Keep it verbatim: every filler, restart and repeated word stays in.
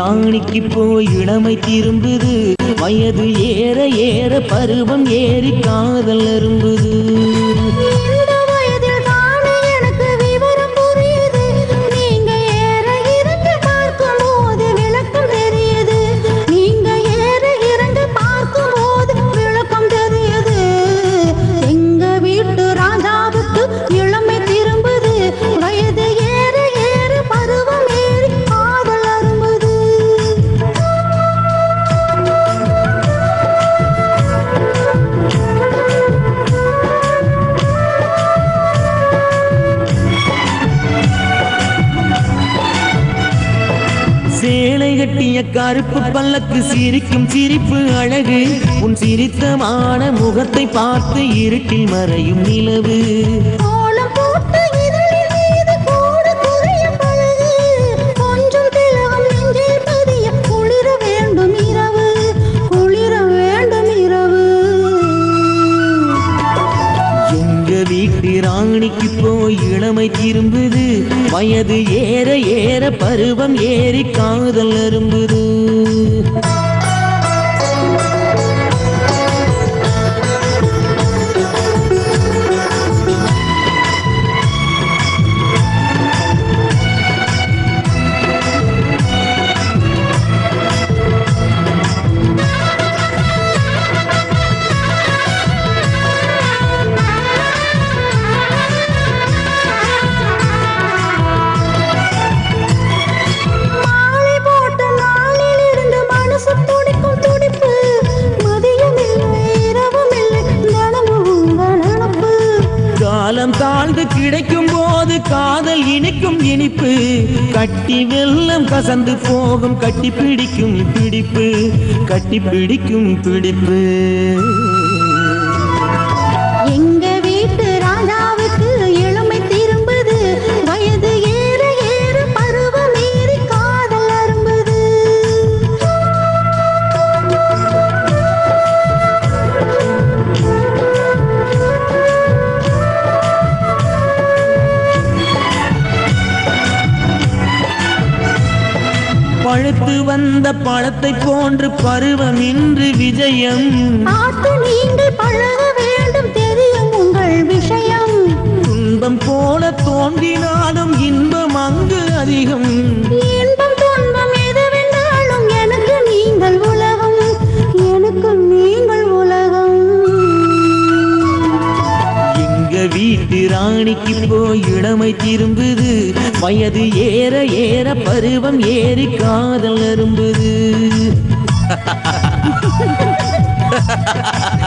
ராணிக்கு போய் இளமை திரும்புது வயது ஏற ஏற பருவம் ஏறி காதல் அரும்புது சேலை கட்டிய கருப்பு பல்லக்கு சிரிக்கும் சிரிப்பு அழகு உன் சிரித்தமான முகத்தை பார்த்து இருட்டில் மறையும் நிலவு வீட்டு ராணிக்கு போய் இளமை திரும்புது வயது ஏற ஏற பருவம் ஏறி காதல் அரும்புது காலம் தாழ்ந்து கிடைக்கும் போது காதல் இனிக்கும் இனிப்பு கட்டி வெல்லம் கசந்து போகும் கட்டி பிடிக்கும் பிடிப்பு கட்டி பிடிக்கும் பிடிப்பு எங்க வீட்டு ராஜாவுக்கு இளமை திரும்புது வயது ஏற ஏற பருவம் ஏறி காதல் அரும்புது பழுத்து வந்த பழத்தை போன்று பருவம் இன்று விஜயம் பார்த்து நீங்கள் பழக வேண்டும் தெரியும் உங்கள் விஷயம் துன்பம் போல தோன்றினாலும் இன்பம் அங்கு அதிகம் இன்பம் துன்பம் எதுவென்றாலும் எனக்கு நீங்கள் உலகம் எனக்கு நீங்கள் உலகம் எங்க வீட்டு ராணிக்கு போய் இளமை திரும்புது வயது ஏற ஏற பருவம் ஏறி காதல் அரும்புது